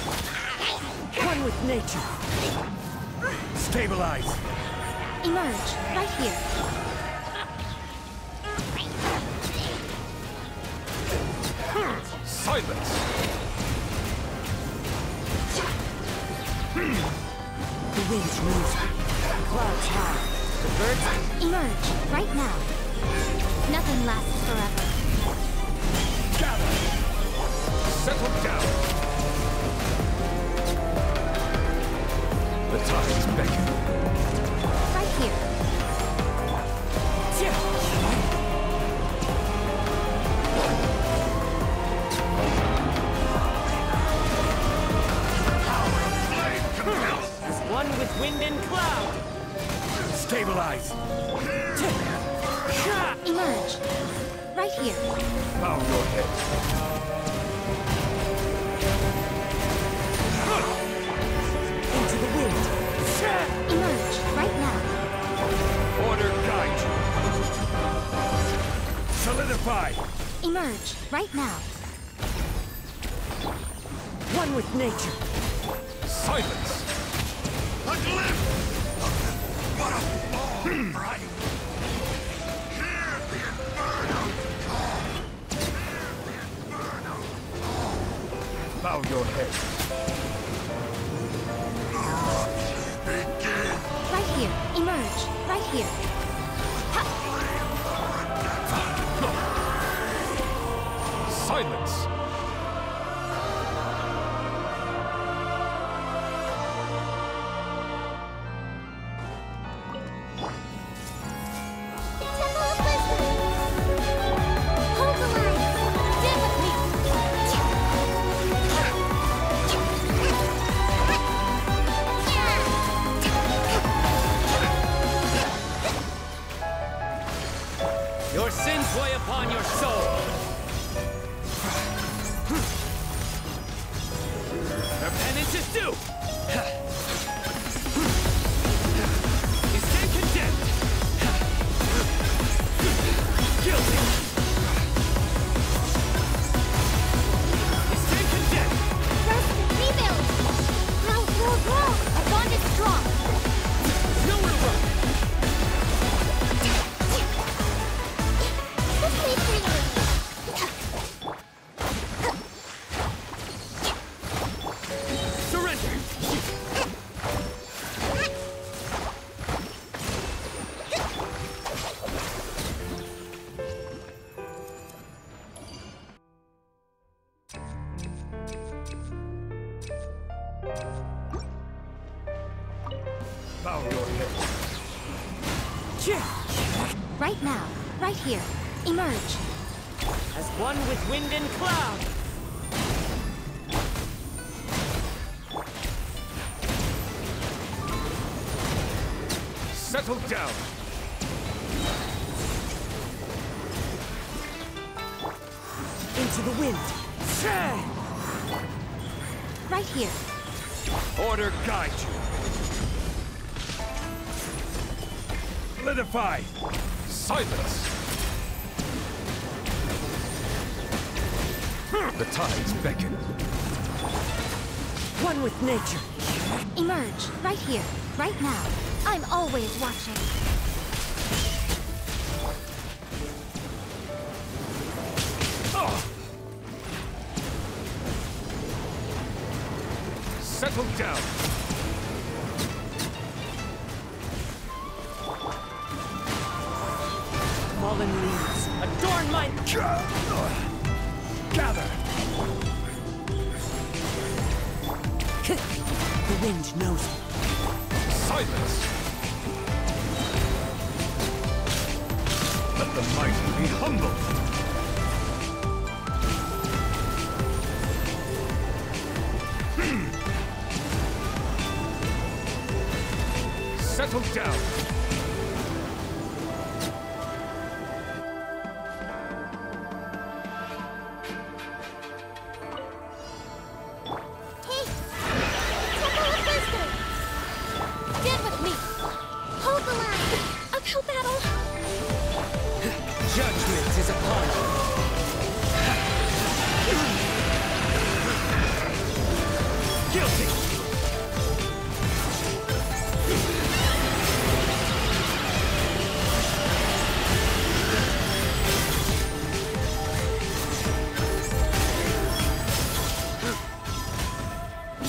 One with nature. Stabilize. Emerge, right here. Silence. The wind moves. Clouds high. The birds. Emerge, right now. Nothing lasts forever. Gather. Settle down. The tides beckon. Right here. As one with wind and cloud. Stabilize. Emerge, right here. Bow your head. Into the wind. Emerge, right now. Order guide you. Solidify. Emerge, right now. One with nature. Silence. A glimpse! What a long ride! Hear the inferno call! Hear the inferno call! Bow your head. Begin! Right here. Emerge, right here. Silence. Temple of Wisdom! Hold the line! Stand with me! Your sins weigh upon your soul. Your penance is due. You stand condemned. Guilty. You stand condemned. Rest, rebuild! Grow, grow, grow! Our bond is strong! Nowhere to run. This way for you! Surrender. Bow your head. Right now, right here. Emerge. As one with wind and cloud. Settle down. Into the wind. Right here. Order guide you. Solidify. Silence. The tides beckon. One with nature. Emerge. Right here. Right now. I'm always watching. Settle down. Fallen leaves. Adorn my... Gather. The wind knows it. Silence. Let the mighty be humbled. Settle down. Hey! Temple of Wisdom! Stand with me! Hold the line! Uphill battle! Judgment is upon you.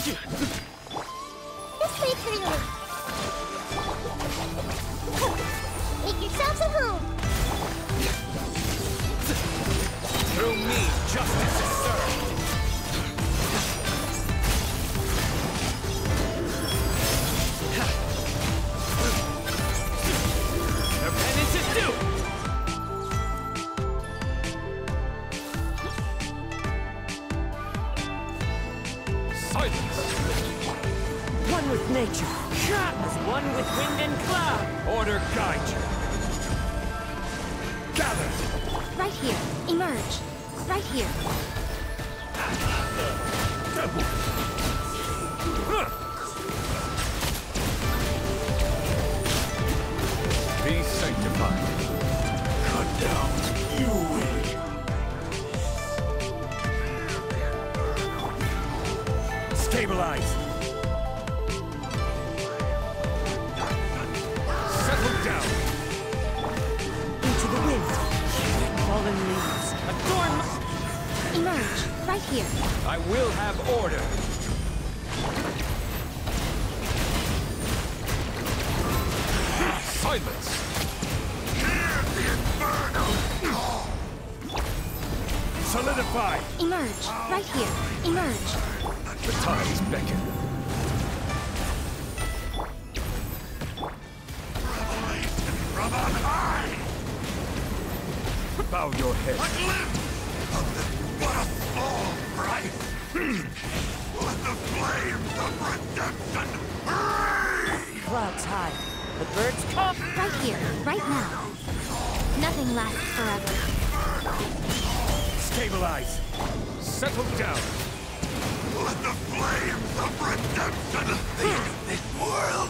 This way, Trina. Make yourselves at home. Through me, justice is served. Their penance is due. Silence. One with nature, as one with wind and cloud. Order guide you. Gather. Right here. Emerge. Right here. Be sanctified. Cut down. You will. Stabilize. Settle down. Into the wind. Fallen leaves. Adorn my... Emerge. Right here. I will have order. Silence. Hear the inferno. Solidify. Emerge. Right here. Emerge. The tides beckon. Revelation from on high. Bow your head. A glimpse of this. What a small price. Let the flames of redemption rage. Clouds high. The birds come. Right here. Right now. Nothing lasts forever. Stabilize. Settle down. Let the flames of redemption lead this world.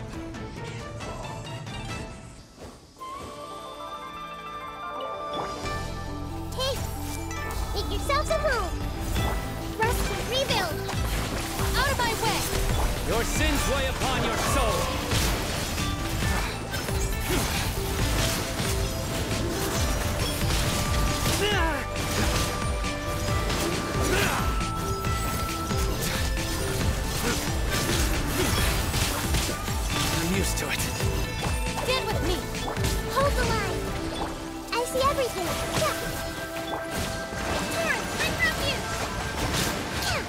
Taste. Make yourselves at home. Rest. Rebuild. Out of my way. Your sins weigh upon your soul. I'm used to it. Stand with me. Hold the line. I see everything. Yeah. Turn. I'm from you. Yeah.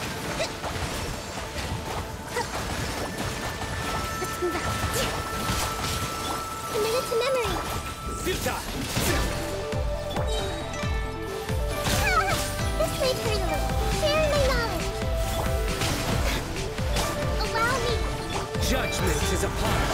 Let's move out. Committed to memory. Zuta! This way, Trina. Share my knowledge. Allow me. Judgment is upon us.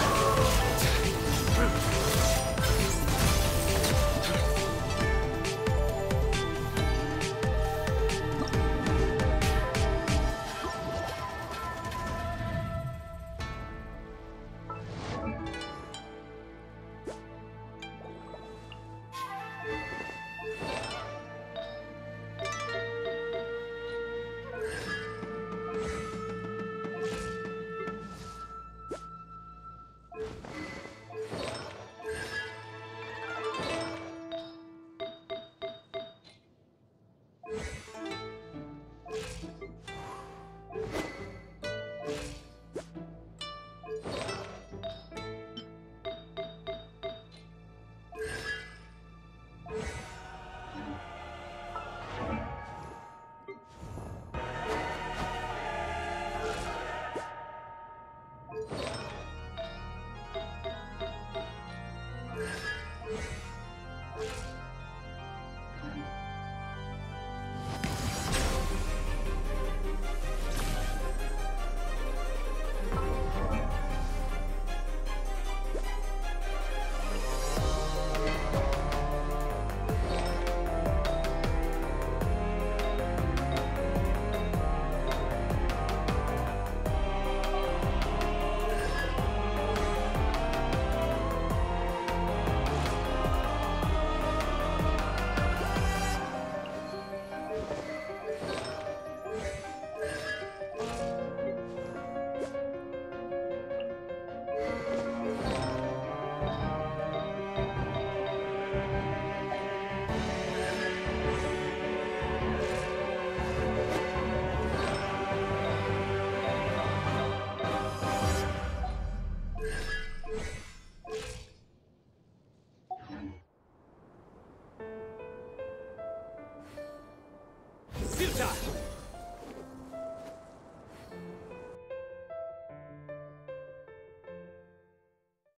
Sparta!